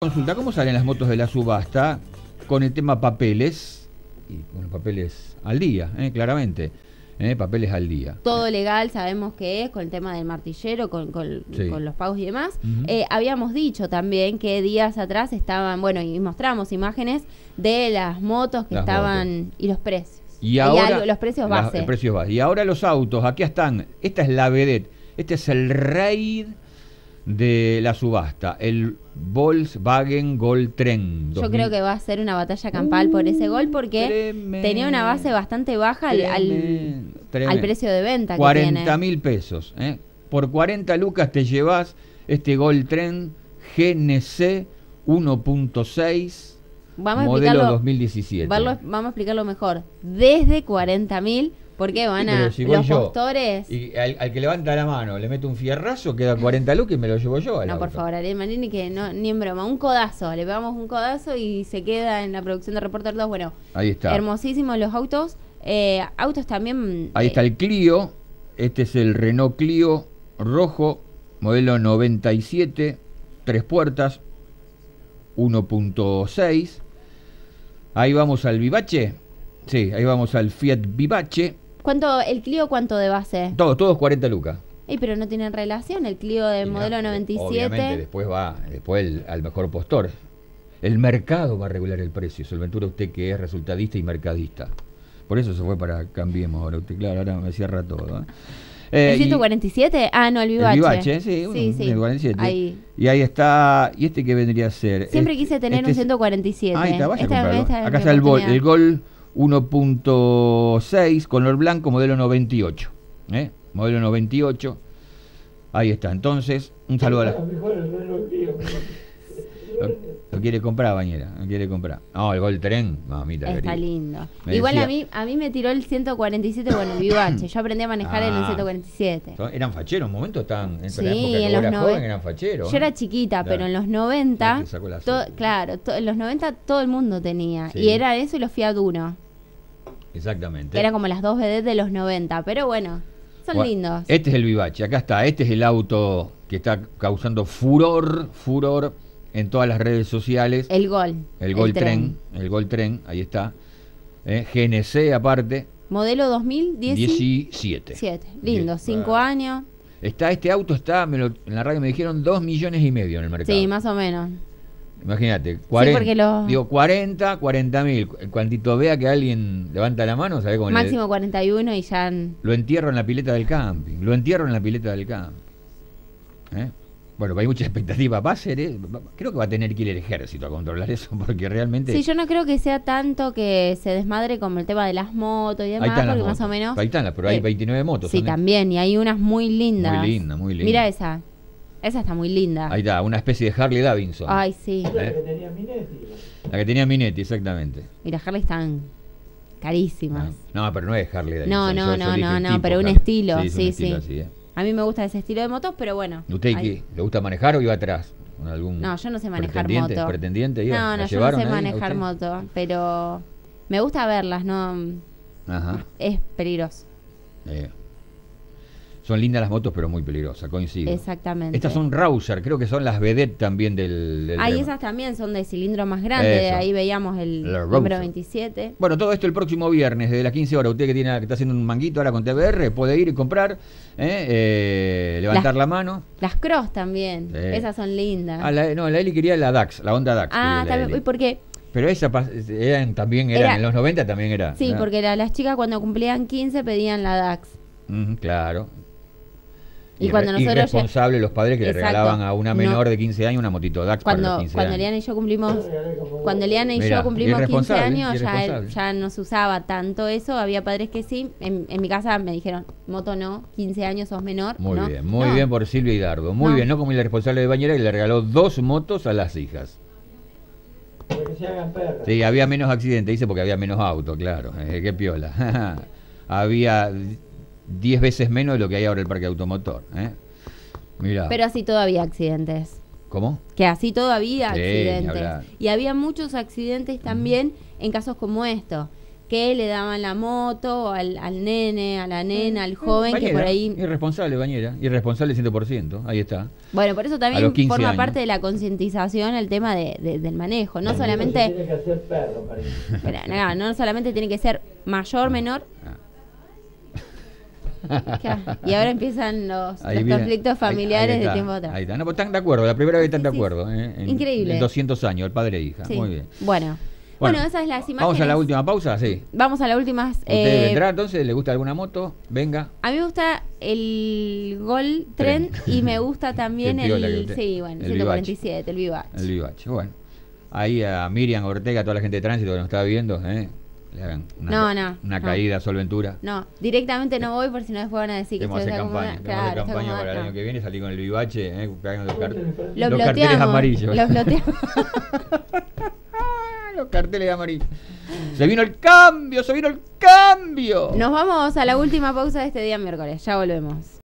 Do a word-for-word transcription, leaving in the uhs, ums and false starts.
Consulta, ¿cómo salen las motos de la subasta con el tema papeles? Y con los papeles al día, ¿eh? Claramente. ¿eh? Papeles al día. Todo legal, sabemos que es, con el tema del martillero, con, con, Sí. con los pagos y demás. Uh-huh. eh, habíamos dicho también que días atrás estaban, bueno, y mostramos imágenes de las motos que Las estaban motos. y los precios. Y ahora, algo, los precios la- base. el precio base. Y ahora los autos, aquí están. Esta es la vedette. Este es el rey de la subasta. El Volkswagen Gol Tren. Yo creo que va a ser una batalla campal por ese gol porque Tremendo. tenía una base bastante baja al, al, Tremendo, tremendo. al precio de venta que cuarenta tiene. mil pesos. ¿eh? Por cuarenta lucas te llevas este Gol Tren G N C uno punto seis Vamos a modelo explicarlo, dos mil diecisiete. verlo- vamos a explicarlo mejor. Desde cuarenta mil, porque van Sí, pero a si voy los yo postores. Y al, al que levanta la mano le meto un fierrazo, queda cuarenta lucas y me lo llevo yo al No, por auto. favor, Ariel Marini, que no, ni en broma, un codazo, le pegamos un codazo y se queda en la producción de Reporter dos. Bueno, Ahí está. hermosísimos los autos. Eh, autos también. Ahí eh, está el Clio. Este es el Renault Clio rojo, modelo noventa y siete, tres puertas, uno punto seis. Ahí vamos al Vivace. Sí, ahí vamos al Fiat Vivace. ¿Cuánto, el Clio cuánto de base? Todos, todos cuarenta lucas. Ey, pero no tienen relación, el Clio del Y modelo no, noventa y Obviamente siete. después va después el- al mejor postor. El mercado va a regular el precio. Solventura, usted que es resultadista y mercadista. Por eso se fue para Cambiemos ahora usted. Claro, ahora me cierra todo. ¿eh? Eh, ¿El y- ciento cuarenta y siete? Ah, no, el Vivace. El Vivace, sí, un- sí, un sí. ciento cuarenta y siete. Ahí. Y ahí está. ¿Y este qué vendría a ser? Siempre Este- quise tener este un es- ciento cuarenta y siete. Ahí está, vaya a Esta- comprarlo. esta es Acá mi está el, Gol, oportunidad. el Gol uno punto seis, color blanco, modelo noventa y ocho. ¿eh? Modelo noventa y ocho. Ahí está. Entonces, un saludo a la... Lo, lo quiere comprar, bañera. Lo quiere comprar. No, el Gol Tren, mamita Está querida. lindo. Me Igual decía- a mí a mí me tiró el ciento cuarenta y siete, bueno, el Vivace. Yo aprendí a manejar en el Ah. ciento cuarenta y siete. Son- Eran facheros, un momento estaban en Sí, la época que en vos los eras noven- joven, eran facheros. Yo ¿eh? era chiquita, Claro. pero en los noventa, Ya te sacó la to- cédula. claro, to- en los noventa todo el mundo tenía. Sí. Y era eso y los Fiat Uno, Exactamente. que eran como las dos vedettes de los noventa. Pero bueno, son Bueno, lindos. Este es el Vivace, acá está, este es el auto que está causando furor, furor en todas las redes sociales. El Gol. El Gol Tren, el Gol Tren, ahí está. Eh, G N C aparte, Modelo dos mil diecisiete. diecisiete. Lindo, Die- cinco ah. años. Está, este auto está, me lo- en la radio me dijeron dos millones y medio en el mercado. Sí, más o menos. Imagínate, cuarenta, porque los- digo cuarenta, cuarenta mil. Cuantito vea que alguien levanta la mano, ¿sabe cómo le- Máximo cuarenta y uno y ya... n- Lo entierro en la pileta del camping. Lo entierro en la pileta del camping. ¿Eh? Bueno, hay mucha expectativa. Va a ser, ¿eh? Va- creo que va a tener que ir el ejército a controlar eso, porque realmente... Sí, yo no creo que sea tanto que se desmadre como el tema de las motos y demás, ahí están las porque más motos. o menos... Ahí están las, pero hay eh, veintinueve motos. Sí, son de- también, y hay unas muy lindas. Muy linda, muy linda. Mira esa. Esa está muy linda. Ahí está, una especie de Harley Davidson. Ay, sí. ¿Eh? La que tenía Minetti, exactamente. Mira, Harley están carísimas. No, no, pero no es Harley Davidson. No, no, yo- yo no, dije no, el no, tipo pero un Harley. estilo, es un sí, estilo sí. así, ¿eh? A mí me gusta ese estilo de motos, pero bueno. ¿Usted ahí. qué? ¿Le gusta manejar o iba atrás? ¿Con algún No, yo no sé manejar pretendiente, moto. ¿Pretendiente? iba? No, ¿La no, yo no llevaron sé ahí a manejar usted? moto, pero me gusta verlas, no Ajá. es peligroso. Eh, Son lindas las motos, pero muy peligrosas, coincido. Exactamente. Estas son Rouser, creo que son las vedette también del... del Ahí tema. esas también son de cilindro más grande, Eso. ahí veíamos el La número Rouser. veintisiete. Bueno, todo esto el próximo viernes, desde las quince horas. Usted que, tiene, que está haciendo un manguito ahora con T V R, puede ir y comprar, ¿eh? Eh, levantar Las- la mano. Las Cross también, Sí. esas son lindas. Ah, la, no, la Eli quería la DAX, la Honda DAX. Ah, quería la también, Eli. porque Pero esa pas- eran, también eran, Era- en los noventa también era. sí, ¿no? porque la- las chicas cuando cumplían quince pedían la DAX. Ujú, claro. Y cuando nosotros ya- Irresponsables los padres que Exacto. le regalaban a una menor No. de quince años una motito DAX para los Cuando, quince cuando años. Eliana y yo cumplimos, cuando Eliana y Mirá, yo cumplimos quince irresponsable, años, ya, irresponsable. ya no se usaba tanto eso. Había padres que sí. En, en mi casa me dijeron, moto no, quince años sos menor. Muy ¿no? bien, muy No. bien por Silvia Hidardo. Muy No. bien, no como el responsable de Bañera que le regaló dos motos a las hijas. Para que se hagan perras. Sí, había menos accidentes, dice, porque había menos autos, claro. Eh, qué piola. Había diez veces menos de lo que hay ahora en el parque automotor. ¿eh? Mirá. Pero así todavía accidentes. ¿Cómo? Que así todavía Sí, ni accidentes. hablar. Y había muchos accidentes también en casos como esto. que le daban la moto al, al nene, a la nena, al joven, Bañera, que por ahí... irresponsable, Bañera, irresponsable cien por ciento, ahí está. Bueno, por eso A también los quince forma años. parte de la concientización el tema de, de- del manejo. No Se solamente, tiene que hacer perro, parece. pero, no, no solamente tiene que ser mayor, menor. Claro, y ahora empiezan los, Ahí los viene- conflictos ahí- familiares ahí de está, tiempo atrás. Ahí está. No, pues están de acuerdo, la primera vez están de Sí, sí. acuerdo. ¿eh? En- Increíble. En doscientos años, el padre e hija. Sí. Muy bien. Bueno. Bueno, bueno, esas las imágenes. Vamos a la última pausa, sí. Vamos a las últimas. ¿Usted eh, vendrá entonces? ¿Le gusta alguna moto? Venga. A mí me gusta el Gol Tren Tren. y me gusta también Qué piola que el, usted- sí, bueno, el ciento cuarenta y siete, el Vivac. El Vivache. Bueno, ahí a Miriam Ortega, toda la gente de tránsito que nos está viendo, ¿eh? Le hagan una, No, no, una no. caída, solventura. No, directamente no voy por si no después van a decir que Tenemos que estoy hacer campaña, acomodada. tenemos que hacer Claro, campaña estoy para el acomodada, año que viene, salir con el Vivache, ¿eh? Pegando los, car- Lo los carteles bloqueamos, amarillos. Los bloqueamos. Los carteles amarillos. Se vino el cambio, se vino el cambio. Nos vamos a la última pausa de este día miércoles. Ya volvemos.